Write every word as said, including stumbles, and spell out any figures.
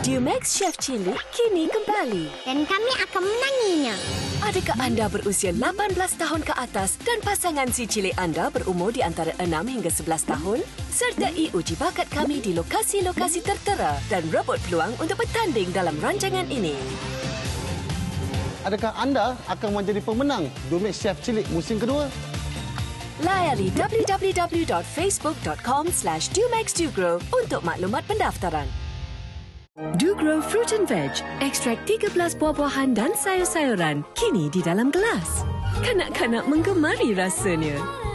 Dumex Chef Cilik kini kembali. Dan kami akan menanginya. Adakah anda berusia lapan belas tahun ke atas dan pasangan si cilik anda berumur di antara enam hingga sebelas tahun? Sertai ujibakat kami di lokasi-lokasi tertera dan rebut peluang untuk bertanding dalam rancangan ini. Adakah anda akan menjadi pemenang Dumex Chef Cilik musim kedua? Layari w w w dot facebook dot com slash dumex dugro untuk maklumat pendaftaran. Dugro Fruit and Veg, ekstrak tiga belas buah-buahan dan sayur-sayuran, kini di dalam gelas. Kanak-kanak menggemari rasanya.